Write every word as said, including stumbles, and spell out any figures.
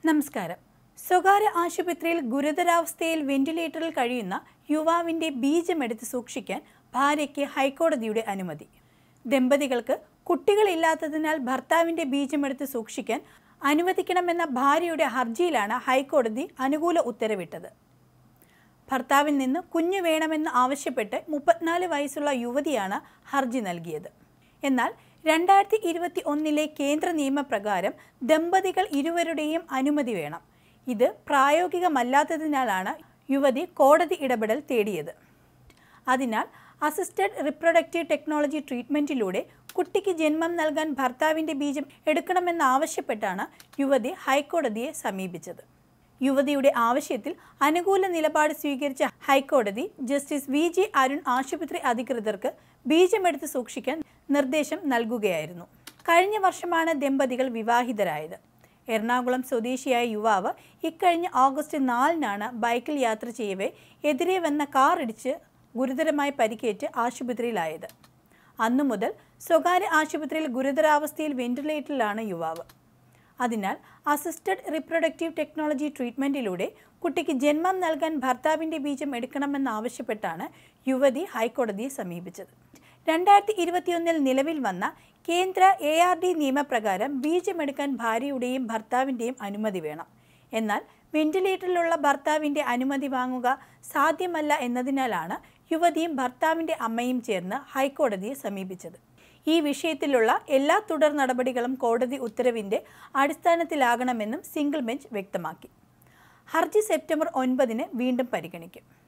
നമസ്കാരം. സ്വകാര്യ ആശുപത്രിയിൽ ഗുരുതരാവസ്ഥയിൽ വെന്റിലേറ്ററിൽ കഴിയുന്ന യുവാവിൻ്റെ ബീജമെടുത്ത് സൂക്ഷിക്കാൻ ഭാര്യയ്ക്ക് ഹൈക്കോടതിയുടെ അനുമതി. ദമ്പതികൾക്ക് കുട്ടികളില്ലാത്തതിനാൽ ഭർത്താവിൻ്റെ ബീജമെടുത്ത് സൂക്ഷിക്കാൻ അനുവദിക്കണമെന്ന ഭാര്യയുടെ ഹർജിയിലാണ് ഹൈക്കോടതി അനുകൂല ഉത്തരവിട്ടത്. ഭർത്താവിൽ നിന്ന് കുഞ്ഞു വേണമെന്ന് ആവശ്യപ്പെട്ട് മുപ്പത്തിനാല് വയസ്സുള്ള യുവതിയാണ് ഹർജി നൽകിയത്. എന്നാൽ രണ്ടായിരത്തി ഇരുപത്തി ഒന്നിലെ കേന്ദ്ര നിയമപ്രകാരം ദമ്പതികൾ ഇരുവരുടെയും അനുമതി വേണം. ഇത് പ്രായോഗികമല്ലാത്തതിനാലാണ് യുവതി കോടതി ഇടപെടൽ തേടിയത്. അതിനാൽ അസിസ്റ്റഡ് റിപ്രൊഡക്റ്റീവ് ടെക്നോളജി ട്രീറ്റ്മെൻറ്റിലൂടെ കുട്ടിക്ക് ജന്മം നൽകാൻ ഭർത്താവിൻ്റെ ബീജം എടുക്കണമെന്നാവശ്യപ്പെട്ടാണ് യുവതി ഹൈക്കോടതിയെ സമീപിച്ചത്. യുവതിയുടെ ആവശ്യത്തിൽ അനുകൂല നിലപാട് സ്വീകരിച്ച ഹൈക്കോടതി ജസ്റ്റിസ് വി ജി അരുൺ ആശുപത്രി അധികൃതർക്ക് ബീജമെടുത്ത് സൂക്ഷിക്കാൻ നിർദ്ദേശം നൽകുകയായിരുന്നു. കഴിഞ്ഞ വർഷമാണ് ദമ്പതികൾ വിവാഹിതരായത്. എറണാകുളം സ്വദേശിയായ യുവാവ് ഇക്കഴിഞ്ഞ ഓഗസ്റ്റ് നാലിനാണ് ബൈക്കിൽ യാത്ര ചെയ്യവേ എതിരെ വന്ന കാർ ഇടിച്ച് ഗുരുതരമായി പരിക്കേറ്റ് ആശുപത്രിയിലായത്. അന്നു മുതൽ സ്വകാര്യ ആശുപത്രിയിൽ ഗുരുതരാവസ്ഥയിൽ വെന്റിലേറ്ററിലാണ് യുവാവ്. അതിനാൽ അസിസ്റ്റഡ് റിപ്രൊഡക്റ്റീവ് ടെക്നോളജി ട്രീറ്റ്മെൻറ്റിലൂടെ കുട്ടിക്ക് ജന്മം നൽകാൻ ഭർത്താവിൻ്റെ ബീജം എടുക്കണമെന്നാവശ്യപ്പെട്ടാണ് യുവതി ഹൈക്കോടതിയെ സമീപിച്ചത്. രണ്ടായിരത്തി ഇരുപത്തിയൊന്നിൽ നിലവിൽ വന്ന കേന്ദ്ര എ ആർ ഡി നിയമപ്രകാരം ബീജമെടുക്കാൻ ഭാര്യയുടെയും ഭർത്താവിൻ്റെയും അനുമതി വേണം. എന്നാൽ വെന്റിലേറ്ററിലുള്ള ഭർത്താവിൻ്റെ അനുമതി വാങ്ങുക സാധ്യമല്ല എന്നതിനാലാണ് യുവതിയും ഭർത്താവിൻ്റെ അമ്മയും ചേർന്ന് ഹൈക്കോടതിയെ സമീപിച്ചത്. ഈ വിഷയത്തിലുള്ള എല്ലാ തുടർ നടപടികളും കോടതി ഉത്തരവിൻ്റെ അടിസ്ഥാനത്തിലാകണമെന്നും സിംഗിൾ ബെഞ്ച് വ്യക്തമാക്കി. ഹർജി സെപ്റ്റംബർ ഒൻപതിന് വീണ്ടും പരിഗണിക്കും.